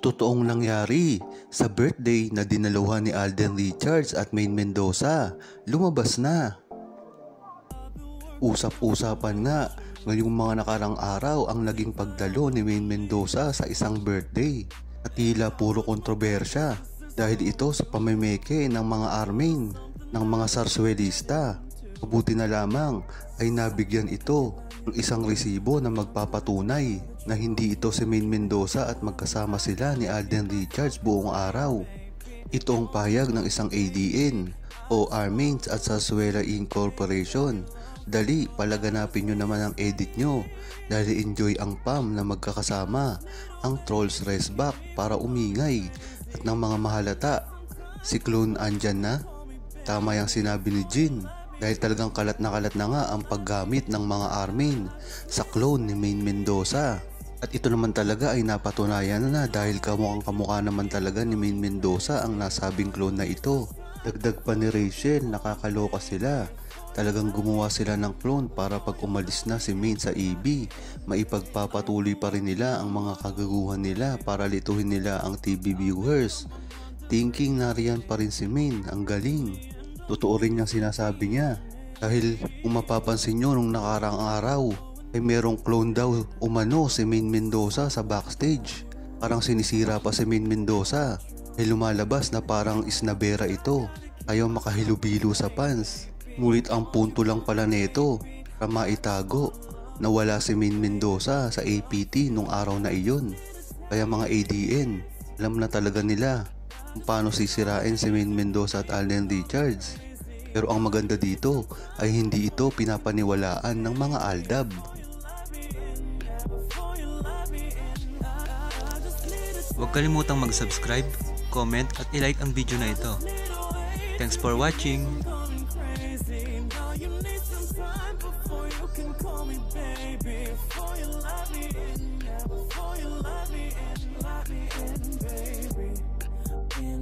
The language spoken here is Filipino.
Totoong nangyari sa birthday na dinaluhan ni Alden Richards at Maine Mendoza, lumabas na. Usap-usapan nga ngayong mga nakarang araw ang naging pagdalo ni Maine Mendoza sa isang birthday at tila puro kontrobersya dahil ito sa pamemeke ng mga armin ng mga sarswelista. Mabuti na lamang ay nabigyan ito ng isang resibo na magpapatunay na hindi ito si Maine Mendoza at magkasama sila ni Alden Richards buong araw. Ito ang pahayag ng isang ADN o Armins at Sarsuela Incorporation. Dali, palaganapin nyo naman ang edit nyo dahil enjoy ang PAM na magkakasama ang Trolls Race Back para umingay at ng mga mahalata. Si Clone andyan na? Tama yung sinabi ni Jin dahil talagang kalat na nga ang paggamit ng mga armin sa clone ni Maine Mendoza. At ito naman talaga ay napatunayan na dahil kamukhang-kamukha naman talaga ni Maine Mendoza ang nasabing clone na ito. Dagdag pa ni Rachel, nakakaloka sila. Talagang gumawa sila ng clone para pag umalis na si Maine sa EB, maipagpapatuloy pa rin nila ang mga kagaguhan nila para lituhin nila ang TV viewers. Thinking na riyan pa rin si Maine, ang galing. Totoo rin yung sinasabi niya dahil kung mapapansin nyo nung nakarang araw ay merong clone daw umano si Maine Mendoza sa backstage. Parang sinisira pa si Maine Mendoza ay lumalabas na parang isnabera ito, ayaw makahilubilo sa fans. Ngunit ang punto lang pala nito para maitago na wala si Maine Mendoza sa APT nung araw na iyon. Kaya mga ADN, alam na talaga nila kung paano sisirain si Maine Mendoza at Alden Richards. Pero ang maganda dito ay hindi ito pinapaniwalaan ng mga Aldab. Huwag kalimutang mag-subscribe, comment at i-like ang video na ito. Thanks for watching! Before you love me and let me in, baby.